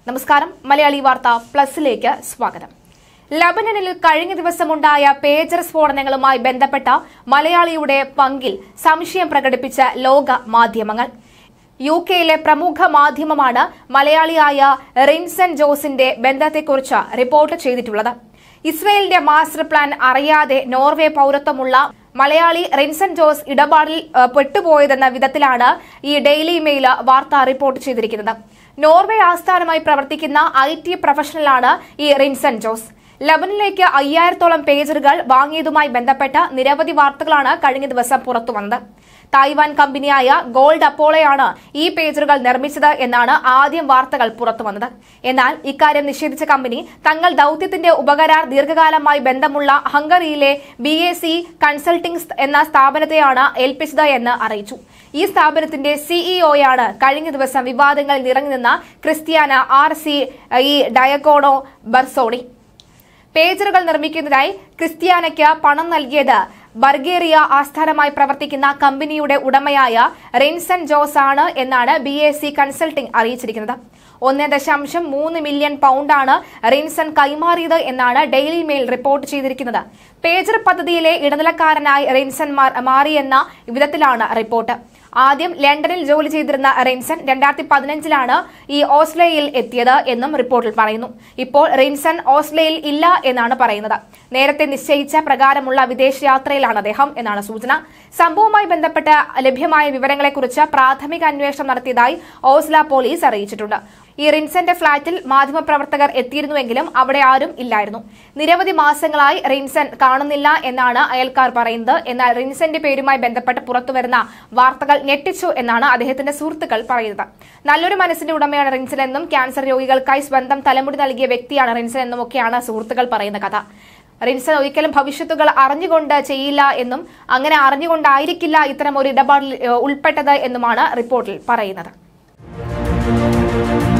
നമസ്കാരം. മലയാളി വാർത്ത പ്ലസിലേക്ക് സ്വാഗതം. ലബനനിൽ കഴിഞ്ഞ ദിവസമുണ്ടായ പേജർ സ്ഫോടനങ്ങളുമായി ബന്ധപ്പെട്ട മലയാളിയുടെ പങ്കിൽ സംശയം പ്രകടിപ്പിച്ച ലോക മാധ്യമങ്ങൾ. യുകെയിലെ പ്രമുഖ മാധ്യമമാണ് മലയാളിയായ റിൻസൺ ജോസിന്റെ ബന്ധത്തെക്കുറിച്ച് റിപ്പോർട്ട് ചെയ്തിട്ടുള്ളത്. ഇസ്രയേലിന്റെ മാസ്റ്റർ പ്ലാൻ അറിയാതെ നോർവേ പൌരത്വമുള്ള മലയാളി റിൻസൺ ജോസ് ഇടപാടിൽ പെട്ടുപോയതെന്ന വിധത്തിലാണ് ഈ ഡെയിലി മെയിൽ വാർത്ത റിപ്പോർട്ട് ചെയ്തിരിക്കുന്നത്. നോർവേ ആസ്ഥാനമായി പ്രവർത്തിക്കുന്ന IT പ്രൊഫഷണലാണ് ഈ റിൻസൺ ജോസ്. ലബനനിലേക്ക് 5000-ഓളം പേജറുകൾ വാങ്ങിയതുമായി ബന്ധപ്പെട്ട നിരവധി വാർത്തകളാണ് കഴിഞ്ഞ ദിവസം പുറത്തുവന്നത്. തായ്വാൻ കമ്പനിയായ ഗോൾഡ് അപ്പോളോയാണ് ഈ പേജറുകൾ നിർമ്മിച്ചത് എന്നാണ് ആദ്യം വാർത്തകൾ പുറത്തുവന്നത്. എന്നാൽ ഇക്കാര്യം നിഷേധിച്ച കമ്പനി തങ്ങൾ ദൌത്യത്തിന്റെ ഉപകരാർ ദീർഘകാലമായി ബന്ധമുള്ള ഹംഗറിയിലെ BAC കൺസൾട്ടിംഗ് എന്ന സ്ഥാപനത്തെയാണ് ഏൽപ്പിച്ചത് എന്ന് അറിയിച്ചു. ഈ സ്ഥാപനത്തിന്റെ CEOയാണ് കഴിഞ്ഞ ദിവസം വിവാദങ്ങളിൽ നിറഞ്ഞുനിന്ന ക്രിസ്ത്യാന RC ഡയഗോണോ ബർസോണി. പേജറുകൾ നിർമ്മിക്കുന്നതിനായി ക്രിസ്ത്യാനയ്ക്ക് പണം നൽകിയത് ബൾഗേറിയ ആസ്ഥാനമായി പ്രവർത്തിക്കുന്ന കമ്പനിയുടെ ഉടമയായ റിൻസൺ ജോസ് ആണ് എന്നാണ് BAC കൺസൾട്ടിംഗ് അറിയിച്ചിരിക്കുന്നത്. 1.3 മില്യൺ പൗണ്ടാണ് റിൻസൺ കൈമാറിയത് എന്നാണ് ഡെയിലി മെയിൽ റിപ്പോർട്ട് ചെയ്തിരിക്കുന്നത്. പേജർ പദ്ധതിയിലെ ഇടനിലക്കാരനായി റിൻസൺ മാറിയെന്ന വിധത്തിലാണ് റിപ്പോർട്ട്. ആദ്യം ലണ്ടനിൽ ജോലി ചെയ്തിരുന്ന റിൻസൺ 2015-ലാണ് ഈ ഓസ്ലോയിൽ എത്തിയത് എന്നും റിപ്പോർട്ടിൽ പറയുന്നു. ഇപ്പോൾ റിൻസൺ ഓസ്ലോയിൽ ഇല്ല എന്നാണ് പറയുന്നത്. നേരത്തെ നിശ്ചയിച്ച പ്രകാരമുള്ള വിദേശയാത്രയിലാണ് അദ്ദേഹം എന്നാണ് സൂചന. സംഭവവുമായി ബന്ധപ്പെട്ട് ലഭ്യമായ വിവരങ്ങളെക്കുറിച്ച് പ്രാഥമിക അന്വേഷണം നടത്തിയതായി ഓസ്ലോ പോലീസ് അറിയിച്ചിട്ടുണ്ട്. ഈ റിൻസന്റെ ഫ്ളാറ്റിൽ മാധ്യമപ്രവർത്തകർ എത്തിയിരുന്നുവെങ്കിലും അവിടെ ആരും ഇല്ലായിരുന്നു. നിരവധി മാസങ്ങളായി റിൻസൺ കാണുന്നില്ല എന്നാണ് അയൽക്കാർ പറയുന്നത്. എന്നാൽ റിൻസന്റെ പേരുമായി ബന്ധപ്പെട്ട് പുറത്തുവരുന്ന വാർത്തകൾ ഞെട്ടിച്ചു എന്നാണ് അദ്ദേഹത്തിന്റെ സുഹൃത്തുക്കൾ പറയുന്നത്. നല്ലൊരു മനസ്സിന്റെ ഉടമയാണ് റിൻസൺ എന്നും ക്യാൻസർ രോഗികൾക്കായി സ്വന്തം തലമുടി നൽകിയ വ്യക്തിയാണ് റിൻസൺ എന്നുമൊക്കെയാണ് സുഹൃത്തുക്കൾ പറയുന്ന കഥ. റിൻസൺ ഒരിക്കലും ഭവിഷ്യത്തുകൾ അറിഞ്ഞുകൊണ്ട് ചെയ്യില്ല എന്നും അങ്ങനെ അറിഞ്ഞുകൊണ്ടായിരിക്കില്ല ഇത്തരം ഒരു ഇടപാടിൽ ഉൾപ്പെട്ടത് എന്നുമാണ് റിപ്പോർട്ടിൽ പറയുന്നത്.